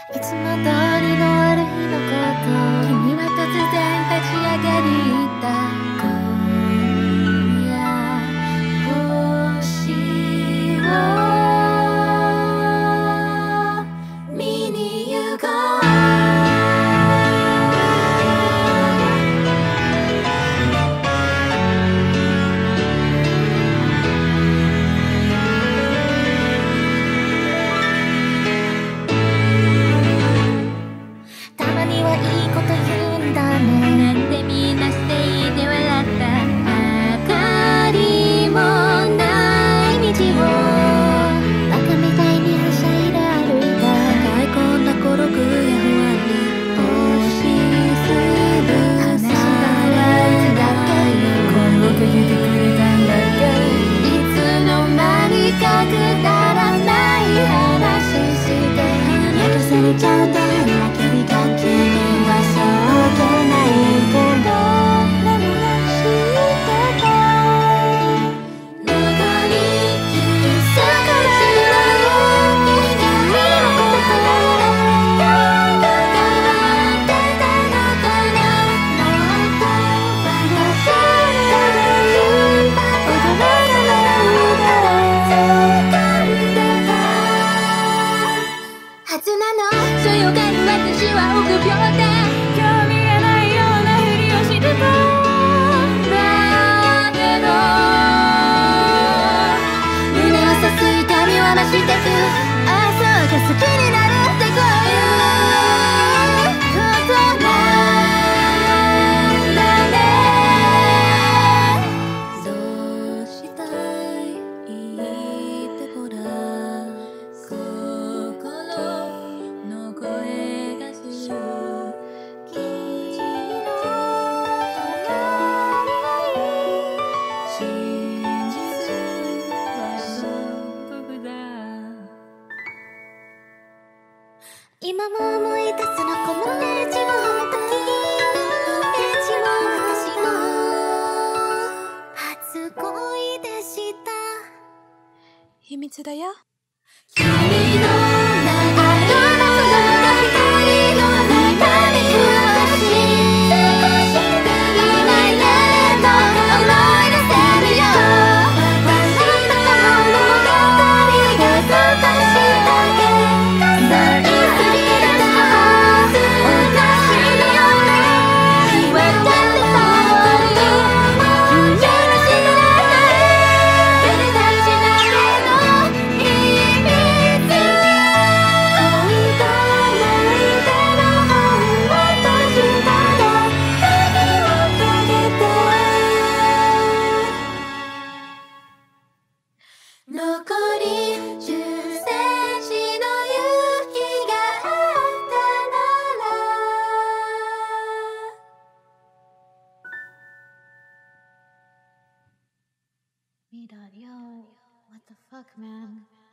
いつも通りのある日のこと、君は突然立ち上がり言った。今夜星を見に行こう。なんでみんなしていて笑った。明かりもない道をバカみたいにはしゃいで歩いた。抱え込んだ孤独や不安に押しつぶ話したらいつだっけ。今度かけてくれたんだっけ。いつの間にかくだらない話して焼かされちゃうて泣きびた君はそうけないけど何も知ってた。残り少しの君のことどこまでたのかな。もっと私が言う驚かないから掴んでたはずなの。そよがる私は臆病で今日見えないようなふりをしてた。だけど胸を刺す痛みは増してく。ああそうか好きになるってこういうことなんだね。どうしたい言ってごらん。心の声がする。君の隣に真実はどこだ。今も思い出すのこのエッジもあの時のエッジも私の初恋でした。秘密だよ。君の中の夏が光の中に少し今やれば思い出せるよ。私の物語が少しだけ重いすぎたはず。おかしいよね言われてたこと許せない許せないの秘密。残り10センチの雪があったなら。緑よ What the fuck man